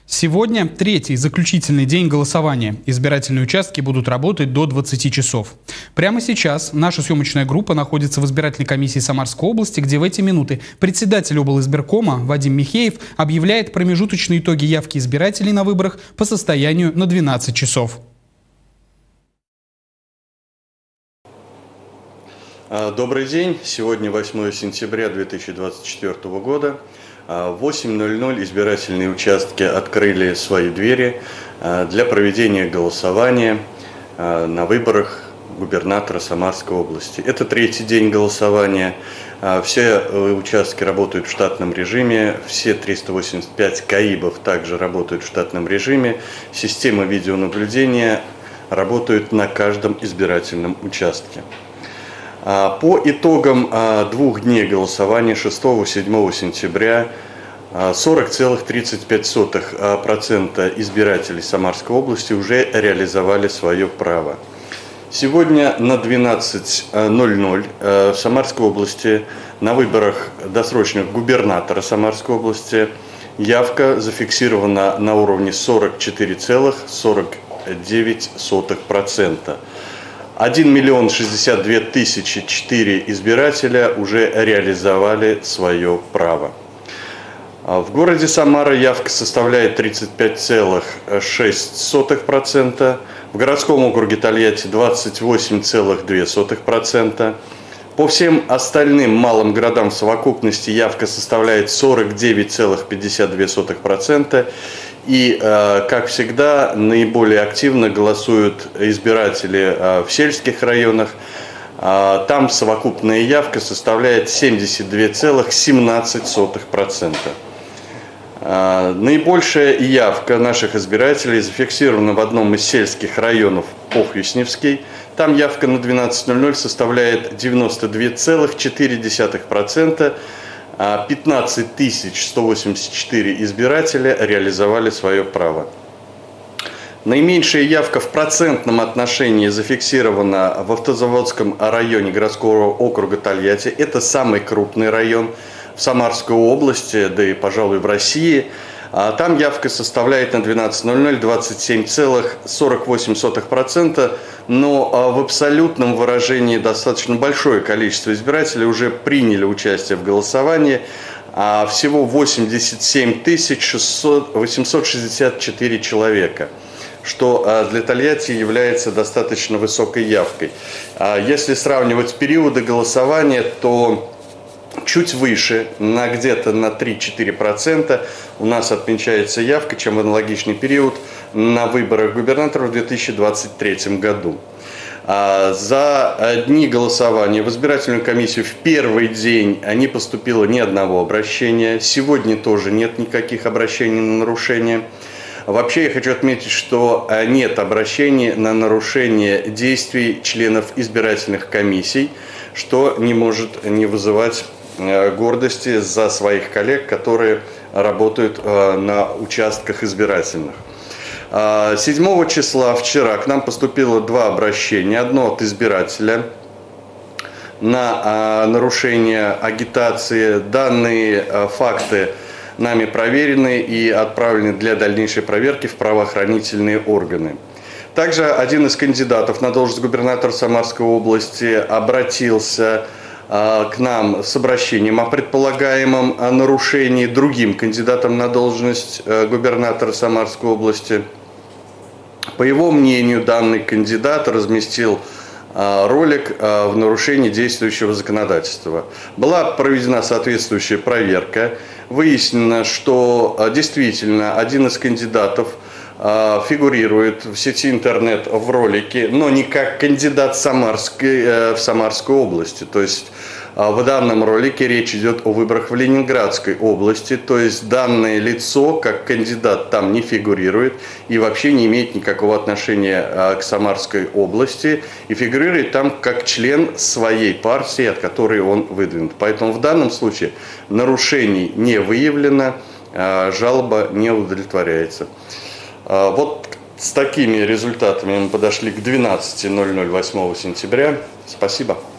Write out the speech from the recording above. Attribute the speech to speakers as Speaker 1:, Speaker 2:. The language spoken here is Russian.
Speaker 1: Сегодня третий заключительный день голосования. Избирательные участки будут работать до 20 часов. Прямо сейчас наша съемочная группа находится в избирательной комиссии Самарской области, где в эти минуты председатель облизбиркома Вадим Михеев объявляет промежуточные итоги явки избирателей на выборах по состоянию на 12 часов.
Speaker 2: Добрый день. Сегодня 8 сентября 2024 года. В 8:00 избирательные участки открыли свои двери для проведения голосования на выборах губернатора Самарской области. Это третий день голосования. Все участки работают в штатном режиме, все 385 КАИБов также работают в штатном режиме. Система видеонаблюдения работает на каждом избирательном участке. По итогам 2 дней голосования 6-7 сентября 40,35% избирателей Самарской области уже реализовали свое право. Сегодня на 12:00 в Самарской области на выборах досрочных губернатора Самарской области явка зафиксирована на уровне 44,49%. 1 062 004 избирателя уже реализовали свое право. В городе Самара явка составляет 35,6%, в городском округе Тольятти 28,2%. По всем остальным малым городам в совокупности явка составляет 49,52%. И, как всегда, наиболее активно голосуют избиратели в сельских районах. Там совокупная явка составляет 72,17%. Наибольшая явка наших избирателей зафиксирована в одном из сельских районов Похвистневский. Там явка на 12:00 составляет 92,4%. 15 184 избирателя реализовали свое право. Наименьшая явка в процентном отношении зафиксирована в Автозаводском районе городского округа Тольятти. Это самый крупный район в Самарской области, да и, пожалуй, в России. Там явка составляет на 12:00 27,48%, но в абсолютном выражении достаточно большое количество избирателей уже приняли участие в голосовании. Всего 87 864 человека, что для Тольятти является достаточно высокой явкой. Если сравнивать периоды голосования, то чуть выше, где-то на 3-4% у нас отмечается явка, чем в аналогичный период на выборах губернаторов в 2023 году. За дни голосования в избирательную комиссию в первый день не поступило ни одного обращения. Сегодня тоже нет никаких обращений на нарушение. Вообще я хочу отметить, что нет обращений на нарушение действий членов избирательных комиссий, что не может не вызывать гордости за своих коллег, которые работают на участках избирательных. 7 числа, вчера, к нам поступило 2 обращения. Одно от избирателя на нарушение агитации. Данные факты нами проверены и отправлены для дальнейшей проверки в правоохранительные органы. Также один из кандидатов на должность губернатора Самарской области обратился к нам с обращением о предполагаемом нарушении другим кандидатом на должность губернатора Самарской области. По его мнению, данный кандидат разместил ролик в нарушении действующего законодательства. Была проведена соответствующая проверка. Выяснено, что действительно один из кандидатов фигурирует в сети интернет в ролике, но не как кандидат в Самарской области. То есть в данном ролике речь идет о выборах в Ленинградской области. То есть данное лицо как кандидат там не фигурирует и вообще не имеет никакого отношения к Самарской области. И фигурирует там как член своей партии, от которой он выдвинут. Поэтому в данном случае нарушений не выявлено, жалоба не удовлетворяется. Вот с такими результатами мы подошли к 12:00 8 сентября. Спасибо.